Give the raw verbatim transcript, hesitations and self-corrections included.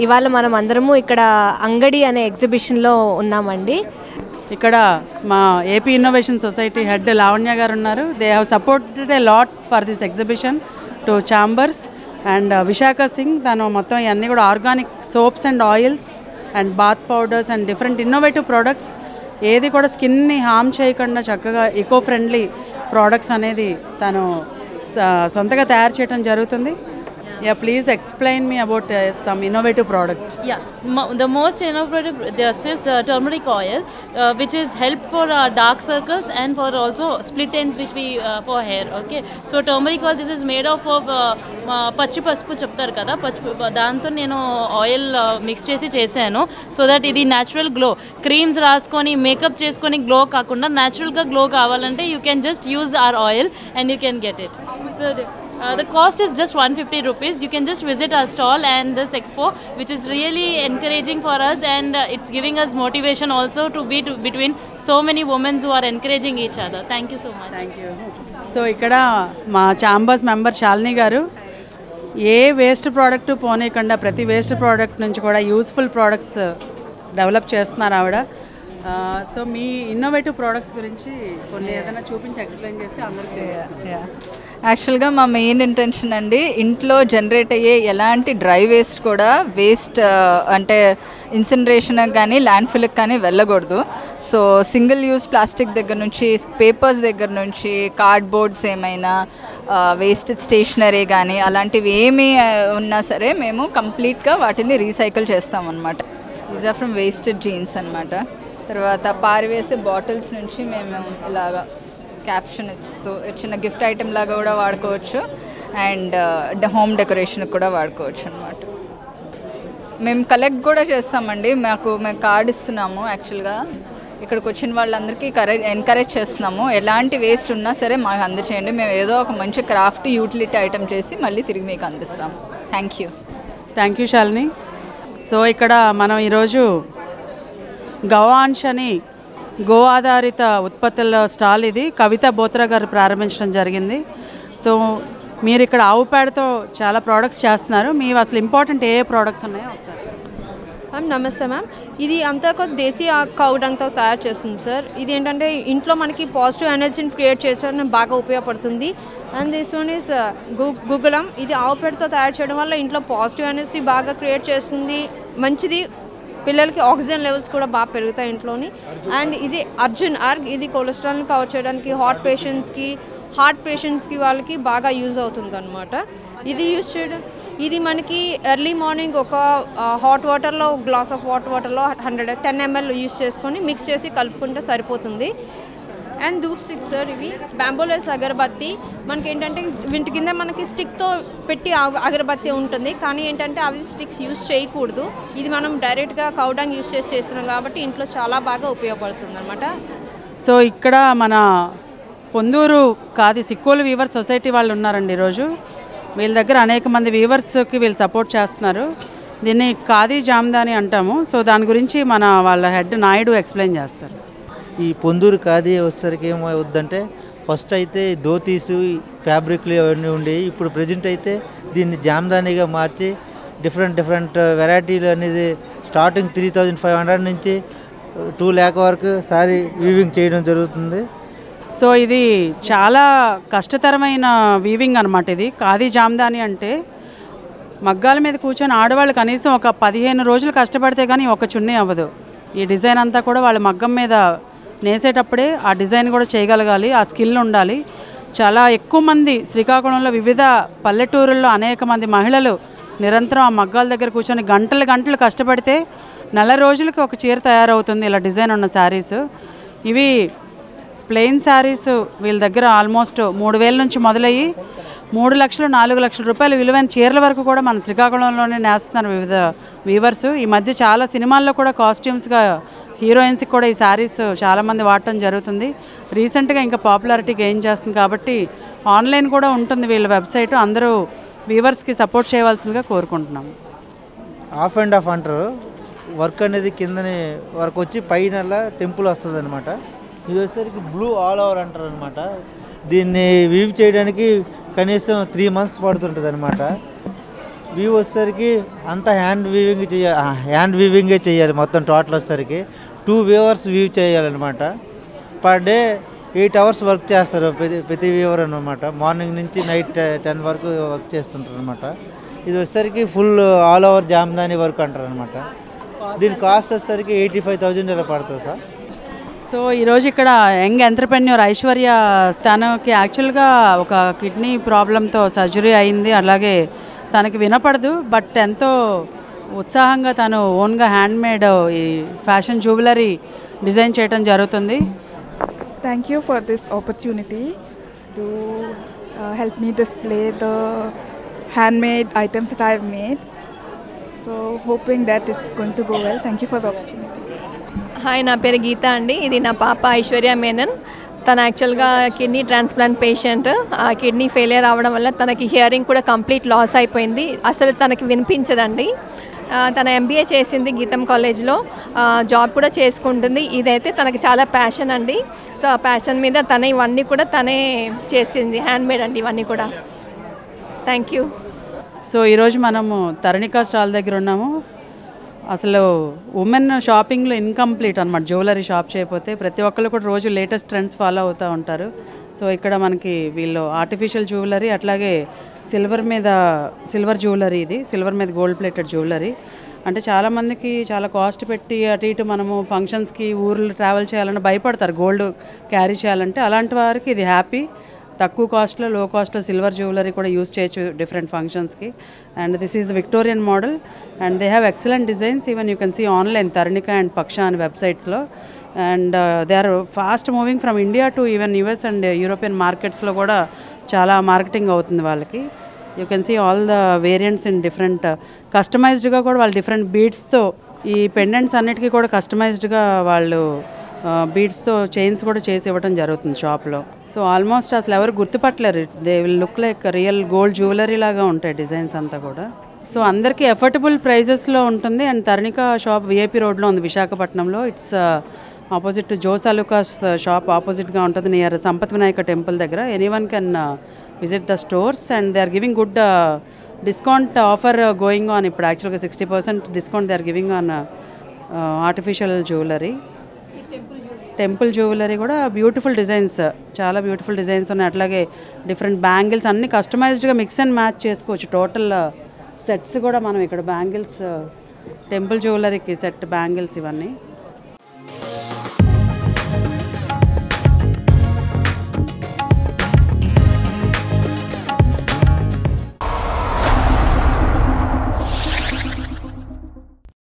ఇవాళ మనం అందరము ఇక్కడ అంగడి అనే ఎగ్జిబిషన్లో ఉన్నామండి. ఇక్కడ మా AP innovation society head Lavanya garu ఉన్నారు. They have supported a lot for this exhibition to chambers and Visakha Singh తను మొత్తం ఇవన్నీ కూడా organic soaps and oils and bath powders and different innovative products ఏది కూడా స్కిన్ని హామ్ చేయకుండా చక్కగా ఈకో ఫ్రెండ్లీ ప్రోడక్ట్స్ అనేది తను సొంతగా తయారు చేయడం జరుగుతుంది. Yeah, please explain me about uh, some innovative product. Yeah, mo- the most innovative, this is uh, turmeric oil, uh, which is help for uh, dark circles and for also split ends which we uh, for hair. Okay, so turmeric oil, this is made of of పచ్చి పసుపు చెప్తారు కదా, పచ్చి దాంతో నేను oil mix చేసి చేశాను. So that ఇది న్యాచురల్ గ్లో, క్రీమ్స్ రాసుకొని మేకప్ చేసుకొని గ్లో కాకుండా న్యాచురల్గా గ్లో కావాలంటే you can just use our oil and you can get it. So Uh, the cost is just one hundred fifty rupees. You can just visit our stall and this expo, which is really encouraging for us, and uh, it's giving us motivation also to be to, between so many women who are encouraging each other. Thank you so much. Thank you. So ikkada ma chambers member Shalini garu ఏ waste product పోనీయకుండా ప్రతి waste product నుంచి కూడా useful products develop చేస్తున్నారు ఆవిడ. So మీ innovative products గురించి కొన్ని ఏదైనా చూపించి ఎక్స్ప్లెయిన్ చేస్తే అందరికీ. యాక్చువల్గా మా మెయిన్ ఇంటెన్షన్ అండి, ఇంట్లో జనరేట్ అయ్యే ఎలాంటి డ్రై వేస్ట్ కూడా వేస్ట్ అంటే ఇన్సినరేషన్ కానీ ల్యాండ్ ఫిల్కి కానీ వెళ్ళకూడదు. సో సింగిల్ యూజ్ ప్లాస్టిక్ దగ్గర నుంచి పేపర్స్ దగ్గర నుంచి కార్డ్బోర్డ్స్ ఏమైనా వేస్ట్ స్టేషనరీ కానీ అలాంటివి ఏమి ఉన్నా సరే మేము కంప్లీట్గా వాటిని రీసైకిల్ చేస్తామన్నమాట. These are from wasted jeans అనమాట. తర్వాత పారివేసే బాటిల్స్ నుంచి మేము ఇలాగా క్యాప్షన్ ఇస్తూ చిన్న గిఫ్ట్ ఐటెం లాగా కూడా వాడుకోవచ్చు అండ్ హోమ్ డెకరేషన్కి కూడా వాడుకోవచ్చు అనమాట. మేము కలెక్ట్ కూడా చేస్తామండి. మాకు మేము కార్డ్ ఇస్తున్నాము. యాక్చువల్గా ఇక్కడికి వచ్చిన వాళ్ళందరికీ కరేజ్ ఎంకరేజ్ చేస్తున్నాము, ఎలాంటి వేస్ట్ ఉన్నా సరే మాకు అందచేయండి, మేము ఏదో ఒక మంచి క్రాఫ్ట్ యూటిలిటీ ఐటెం చేసి మళ్ళీ తిరిగి మీకు అందిస్తాము. Thank you. Thank you Shalini. So ఇక్కడ మనం ఈరోజు గవాంష్ అని గో ఆధారిత ఉత్పత్తుల స్టాల్ ఇది కవిత బోత్రా గారు ప్రారంభించడం జరిగింది. సో మీరు ఇక్కడ ఆవు పేడతో చాలా ప్రోడక్ట్స్ చేస్తున్నారు. మీరు అసలు ఇంపార్టెంట్ ఏ ఏ ప్రోడక్ట్స్ ఉన్నాయో ఒకసారి. మ్యామ్ నమస్తే మ్యామ్. ఇది అంతా కొద్ది దేశీ కౌ డంగ్తో తయారు చేస్తుంది సార్. ఇది ఏంటంటే ఇంట్లో మనకి పాజిటివ్ ఎనర్జీని క్రియేట్ చేయడానికి బాగా ఉపయోగపడుతుంది. అండ్ దిస్ వన్ ఈస్ గు గుగ్గులం. ఇది ఆవు పేడతో తయారు చేయడం వల్ల ఇంట్లో పాజిటివ్ ఎనర్జీ బాగా క్రియేట్ చేస్తుంది, మంచిది. పిల్లలకి ఆక్సిజన్ లెవెల్స్ కూడా బాగా పెరుగుతాయి ఇంట్లోని. అండ్ ఇది అర్జున్ ఆర్గ్, ఇది కొలెస్ట్రాల్ని కవర్ చేయడానికి హార్ట్ పేషెంట్స్కి హార్ట్ పేషెంట్స్కి వాళ్ళకి బాగా యూజ్ అవుతుంది అనమాట. ఇది యూజ్ చేయడం ఇది మనకి ఎర్లీ మార్నింగ్ ఒక హాట్ వాటర్లో గ్లాస్ ఆఫ్ హాట్ వాటర్లో హండ్రెడ్ టెన్ ఎంఎల్ యూజ్ చేసుకొని మిక్స్ చేసి కలుపుకుంటే సరిపోతుంది. అండ్ ధూప్ స్టిక్స్ సార్, ఇవి బ్యాంబోలెస్ అగరబత్తి. మనకి ఏంటంటే వీటి కింద మనకి స్టిక్తో పెట్టి అగరబత్తి ఉంటుంది, కానీ ఏంటంటే అవి స్టిక్స్ యూజ్ చేయకూడదు. ఇది మనం డైరెక్ట్గా కౌడంగ్ యూజ్ చేసి చేస్తున్నాం కాబట్టి ఇంట్లో చాలా బాగా ఉపయోగపడుతుంది అనమాట. సో ఇక్కడ మన పొందూరు కాది సిక్కోలు వీవర్ సొసైటీ వాళ్ళు ఉన్నారండి ఈరోజు. వీళ్ళ దగ్గర అనేక మంది వీవర్స్కి వీళ్ళు సపోర్ట్ చేస్తున్నారు. దీన్ని ఖాదీ జామ్దాని అంటాము. సో దాని గురించి మన వాళ్ళ హెడ్ నాయుడు ఎక్స్ప్లెయిన్ చేస్తారు. ఈ పొందూరు ఖాదీ వచ్చేసరికి ఏమవుద్దంటే ఫస్ట్ అయితే ధోతీసు ఫ్యాబ్రిక్లు అవన్నీ ఉండేవి. ఇప్పుడు ప్రజెంట్ అయితే దీన్ని జామ్దానీగా మార్చి డిఫరెంట్ డిఫరెంట్ వెరైటీలు అనేది starting three thousand five hundred నుంచి టూ ల్యాక్ వరకు సారీ వీవింగ్ చేయడం జరుగుతుంది. సో ఇది చాలా కష్టతరమైన వీవింగ్ అనమాట. ఇది ఖాదీ జామ్దాని అంటే మగ్గాల మీద కూర్చొని ఆడవాళ్ళు కనీసం ఒక పదిహేను రోజులు కష్టపడితే కానీ ఒక చున్నీ అవ్వదు. ఈ డిజైన్ అంతా కూడా వాళ్ళ మగ్గం మీద నేసేటప్పుడే ఆ డిజైన్ కూడా చేయగలగాలి, ఆ స్కిల్ ఉండాలి. చాలా ఎక్కువ మంది శ్రీకాకుళంలో వివిధ పల్లెటూరుల్లో అనేక మంది మహిళలు నిరంతరం ఆ మగ్గాల దగ్గర కూర్చొని గంటలు గంటలు కష్టపడితే నెల రోజులకి ఒక చీర తయారవుతుంది ఇలా డిజైన్ ఉన్న శారీస్. ఇవి ప్లెయిన్ శారీస్ వీళ్ళ దగ్గర ఆల్మోస్ట్ మూడు వేల నుంచి మొదలయ్యి మూడు లక్షలు నాలుగు లక్షల రూపాయలు విలువైన చీరల వరకు కూడా మన శ్రీకాకుళంలోనే నేస్తున్నారు వివిధ వీవర్స్. ఈ మధ్య చాలా సినిమాల్లో కూడా కాస్ట్యూమ్స్గా హీరోయిన్స్కి కూడా ఈ శారీస్ చాలామంది వాడటం జరుగుతుంది. రీసెంట్గా ఇంకా పాపులారిటీ గెయిన్ చేస్తుంది కాబట్టి ఆన్లైన్ కూడా ఉంటుంది వీళ్ళ వెబ్సైట్. అందరూ వీవర్స్కి సపోర్ట్ చేయవలసిందిగా కోరుకుంటున్నాము. ఆఫ్ అండ్ ఆఫ్ అంటారు, వర్క్ అనేది కిందని వరకు వచ్చి పైన టెంపుల్ వస్తుంది అనమాట. ఇది వచ్చేసరికి బ్లూ ఆల్ ఓవర్ అంటారు అనమాట. దీన్ని వీవ్ చేయడానికి కనీసం త్రీ మంత్స్ పడుతుంటుంది అనమాట. వీవ్ వచ్చేసరికి అంతా హ్యాండ్ వీవింగ్ చేయాలి, హ్యాండ్ వీవింగే చేయాలి మొత్తం టోటల్ వచ్చేసరికి టూ వీవర్స్ వీవ్ చేయాలన్నమాట. Per day eight hours work చేస్తారు ప్రతి ప్రతి వీవర్ అనమాట. మార్నింగ్ నుంచి నైట్ టెన్ వరకు వర్క్ చేస్తుంటారు అనమాట. ఇది వచ్చేసరికి full all over Jamdani work అంటారు అనమాట. దీని కాస్ట్ వచ్చేసరికి ఎయిటీ ఫైవ్ థౌజండ్ ఇలా పడుతుంది సార్. సో ఈరోజు ఇక్కడ యంగ్ ఎంటర్ప్రెన్యూర్ ఐశ్వర్య తనకి యాక్చువల్గా ఒక కిడ్నీ ప్రాబ్లంతో సర్జరీ అయింది. అలాగే తనకి వినపడదు, బట్ ఎంతో ఉత్సాహంగా తను ఓన్గా హ్యాండ్మేడ్ ఈ ఫ్యాషన్ జ్యువెలరీ డిజైన్ చేయడం జరుగుతుంది. Thank you for this opportunity to uh, help me display the handmade items that I have made. So hoping that it's going to go well. Thank you for the opportunity. Hi, నా పేరు గీత అండి. ఇది నా పాప ఐశ్వర్య మేనన్. తను యాక్చువల్గా kidney transplant patient. ఆ kidney failure అవ్వడం వల్ల తనకి హియరింగ్ కూడా కంప్లీట్ లాస్ అయిపోయింది. అసలు తనకి వినిపించదండి. తన ఎంబీఏ చేసింది గీతం కాలేజ్లో, జాబ్ కూడా చేసుకుంటుంది. ఇదైతే తనకి చాలా ప్యాషన్ అండి. సో ఆ ప్యాషన్ మీద తన ఇవన్నీ కూడా తనే చేసింది, హ్యాండ్మేడ్ అండి ఇవన్నీ కూడా. Thank you. సో ఈరోజు మనము తరుణిక స్టాల్ దగ్గర ఉన్నాము. అసలు ఉమెన్ షాపింగ్లో ఇన్కంప్లీట్ అనమాట జ్యువెలరీ షాప్ చేయకపోతే. ప్రతి ఒక్కరు కూడా రోజు లేటెస్ట్ ట్రెండ్స్ ఫాలో అవుతూ ఉంటారు. సో ఇక్కడ మనకి వీళ్ళు ఆర్టిఫిషియల్ జ్యువెలరీ, అట్లాగే సిల్వర్ మీద సిల్వర్ జ్యువెలరీ, ఇది సిల్వర్ మీద గోల్డ్ ప్లేటెడ్ జ్యువెలరీ. అంటే చాలామందికి చాలా కాస్ట్ పెట్టి అటు ఇటు మనము ఫంక్షన్స్కి ఊర్లు ట్రావెల్ చేయాలని భయపడతారు గోల్డ్ క్యారీ చేయాలంటే. అలాంటి వారికి ఇది హ్యాపీ. తక్కువ కాస్ట్లో, లో కాస్ట్లో సిల్వర్ జ్యువెలరీ కూడా యూస్ చేయొచ్చు డిఫరెంట్ ఫంక్షన్స్కి. And this is the Victorian model and they have excellent designs. Even you can see online Tarunika and Paksha అనే వెబ్సైట్స్లో. And they are fast moving from India to even US and European మార్కెట్స్లో కూడా చాలా marketing అవుతుంది వాళ్ళకి. You can see all the variants in different కస్టమైజ్డ్గా కూడా వాళ్ళు డిఫరెంట్ బీడ్స్తో ఈ పెండెంట్స్ అన్నిటికీ కూడా కస్టమైజ్డ్గా వాళ్ళు బీడ్స్తో చైన్స్ కూడా చేసి ఇవ్వడం జరుగుతుంది షాప్లో. సో ఆల్మోస్ట్ అసలు ఎవరు గుర్తుపట్టలేరు. They will look like real gold jewellery లాగా ఉంటాయి డిజైన్స్ అంతా కూడా. సో అందరికీ ఎఫర్టబుల్ ప్రైజెస్లో ఉంటుంది. అండ్ తరుణిక షాప్ విఐపి రోడ్లో ఉంది విశాఖపట్నంలో. It's opposite to Jos Alukkas shop ఆపోజిట్గా ఉంటుంది నియర్ సంపత్ వినాయక టెంపుల్ దగ్గర. Any can visit the stores and they are giving good discount offer going on. ఇప్పుడు యాక్చువల్గా sixty percent discount they are giving on artificial jewellery. Temple jewellery కూడా beautiful designs, చాలా beautiful designs ఉన్నాయి. అట్లాగే different bangles అన్నీ కస్టమైజ్డ్గా mix and match చేసుకోవచ్చు. Total sets కూడా మనం ఇక్కడ బ్యాంగిల్స్, టెంపుల్ జ్యువెలరీకి సెట్ బ్యాంగిల్స్ ఇవన్నీ